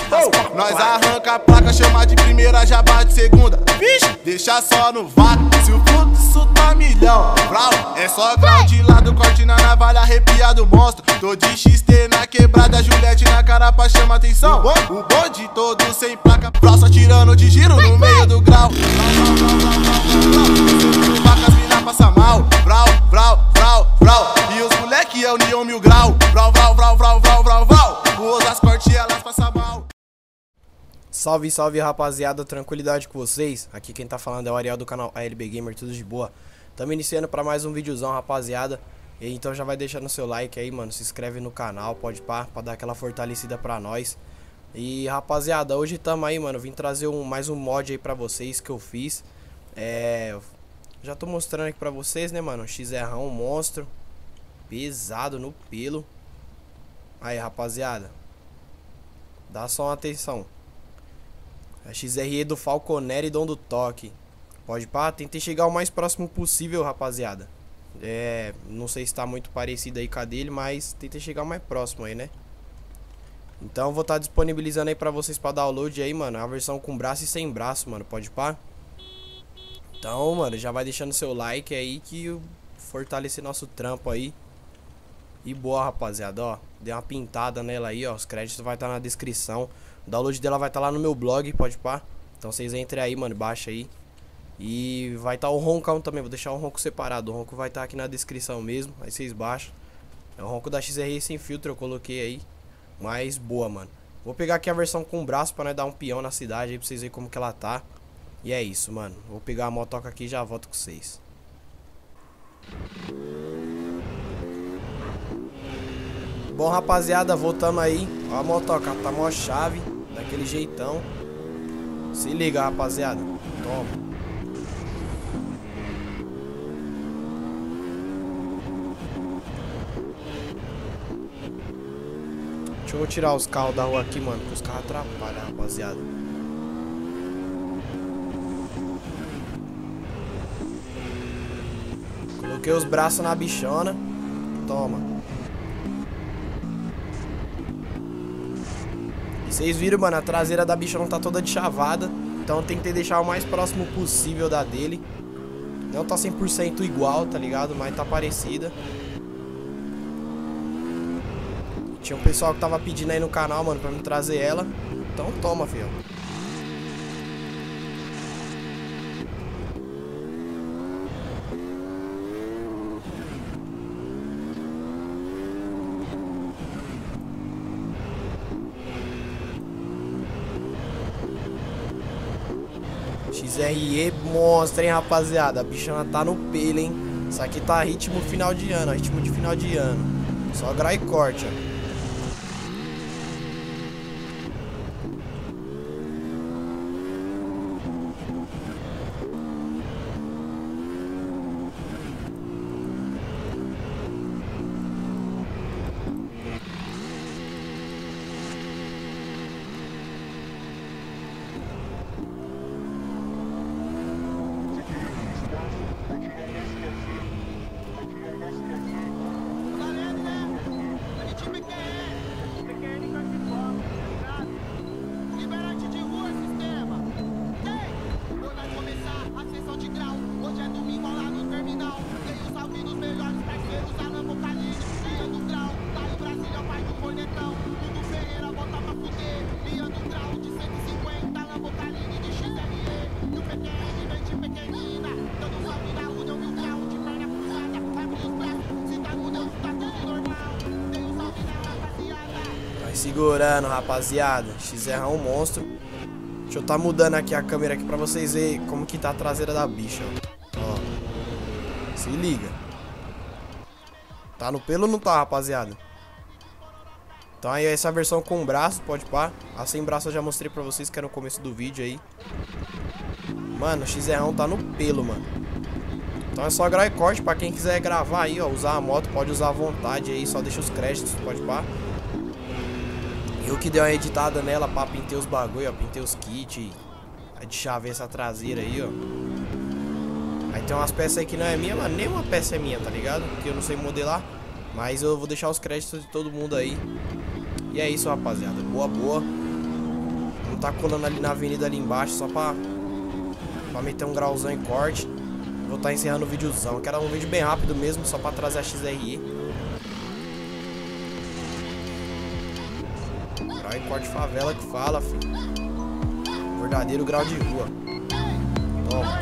Nós arranca a placa, chama de primeira, já bate segunda. Vixe, deixa só no vácuo, se o fluxo tá milhão. Brau, é só grau de lado, corte na navalha, arrepia do monstro. Tô de XT na quebrada, Juliette na cara pra chamar atenção. O bonde todo sem placa, brau só tirando de giro no meio do grau. Vacas mina passa mal, brau, brau, brau, brau. E os moleque é o Neon Mil Grau. Brau, brau, brau, brau, brau, brau, brau. As cortes elas passam mal. Salve, salve rapaziada, tranquilidade com vocês? Aqui quem tá falando é o Ariel do canal ALB Gamer, tudo de boa. Tamo iniciando pra mais um videozão, rapaziada. E então já vai deixando seu like aí, mano, se inscreve no canal, pode pá, pra dar aquela fortalecida pra nós. E rapaziada, hoje tamo aí, mano, vim trazer mais um mod aí pra vocês que eu fiz. Já tô mostrando aqui pra vocês, né, mano, XRão, um monstro, pesado no pelo. Aí, rapaziada, dá só uma atenção. A XRE do Falconeri e Dom do Toque. Pode pá, tentei chegar o mais próximo possível, rapaziada. Não sei se tá muito parecido aí com a dele, mas tentei chegar o mais próximo aí, né? Então vou estar disponibilizando aí pra vocês pra download aí, mano, a versão com braço e sem braço, mano, pode pá. Então, mano, já vai deixando seu like aí que fortalecer nosso trampo aí. E boa, rapaziada, ó, dei uma pintada nela aí, ó, os créditos vai estar na descrição. O download dela vai estar lá no meu blog, pode pá. Então vocês entrem aí, mano, baixa aí. E vai estar o roncão também, vou deixar o ronco separado. O ronco vai estar aqui na descrição mesmo, aí vocês baixam. É o ronco da XRE sem filtro, eu coloquei aí. Mas boa, mano. Vou pegar aqui a versão com braço pra nós dar um peão na cidade aí pra vocês verem como que ela tá. E é isso, mano. Vou pegar a motoca aqui e já volto com vocês. Bom, rapaziada, voltamos aí. Ó a motoca, tá mó chave, daquele jeitão. Se liga, rapaziada. Toma. Deixa eu tirar os carros da rua aqui, mano, porque os carros atrapalham, rapaziada. Coloquei os braços na bichona. Toma. E vocês viram, mano, a traseira da bichona tá toda de chavada. Então eu tentei deixar o mais próximo possível da dele. Não tá 100% igual, tá ligado? Mas tá parecida. Tinha um pessoal que tava pedindo aí no canal, mano, pra me trazer ela. Então toma, filho. XRE monstro, hein, rapaziada. A bichana tá no pelo, hein. Isso aqui tá ritmo final de ano, ritmo de final de ano. Só grau e corte, ó. Segurando, rapaziada. XR é um monstro. Deixa eu tá mudando aqui a câmera aqui pra vocês verem como que tá a traseira da bicha, ó. Se liga. Tá no pelo ou não tá, rapaziada? Então aí essa versão com braço, pode pá. A sem braço eu já mostrei pra vocês que era no começo do vídeo aí. Mano, o XR tá no pelo, mano. Então é só grau e corte pra quem quiser gravar aí, ó. Usar a moto, pode usar à vontade aí. Só deixa os créditos, pode pá. Eu que dei uma editada nela, pá, pintei os bagulho, ó, pintei os kits de chave essa traseira aí, ó. Aí tem umas peças aí que não é minha, mas nenhuma peça é minha, tá ligado? Porque eu não sei modelar. Mas eu vou deixar os créditos de todo mundo aí. E é isso, rapaziada. Boa, boa. Vamos tá colando ali na avenida ali embaixo só pra meter um grauzão em corte. Vou tá encerrando o videozão, que era um vídeo bem rápido mesmo, só pra trazer a XRE. Grau em corte favela que fala, filho. Verdadeiro grau de rua. Toma.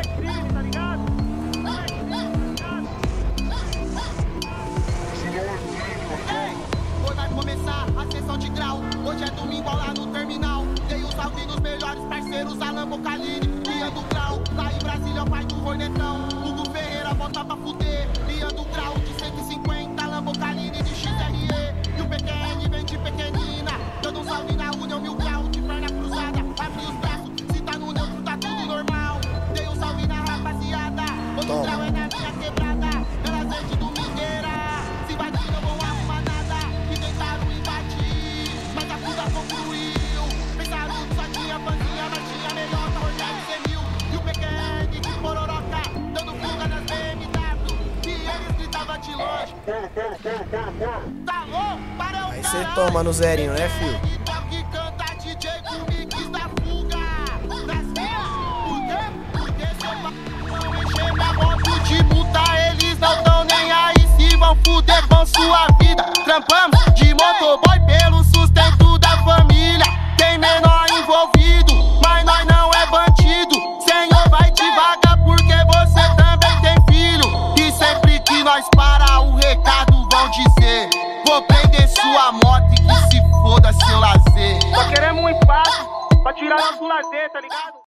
Hoje vai começar a sessão de grau. Hoje é domingo lá no terminal. Dei os salve nos melhores parceiros, Alan Bocaline, Lian do Grau. Lá em Brasília, o pai do Hornetão. Hugo Ferreira, bota pra fuder. Lian do Grau de 150, Alan Bocaline de XRE. E o PQN vem de pequenina. Dando um salve na União Mil Grau, de perna cruzada. Abre os braços, se tá no neutro, tá tudo normal. Dei um salve na rapaziada. Outro grau é na minha quebrada. Elas vêm de domingueira. Se invadir, não vão arrumar nada. E tentaram invadir, mas a puta concluiu. Pensaram que só tinha panzinha, mas tinha melhor pra rodar de 100 mil. E o PQN de Pororoca, dando fuga nas BMW. E eles gritavam de longe. Tá louco? Para o Aí você toma no zerinho, né, filho? que canta DJ com mix da fuga. Das velas, por quê? Porque seu pai não encher minha moto de multa. Eles não tão nem aí se vão fuder com sua vida. Trampamos de motoboy pelo sustento da família. Tem menor envolvido, mas nós não é bandido. Senhor, vai devagar porque você também tem filho. E sempre que nós para o recado vão dizer: vou prender sua moto e que se foda seu lazer. Só queremos um espaço pra tirar nosso lazer, tá ligado?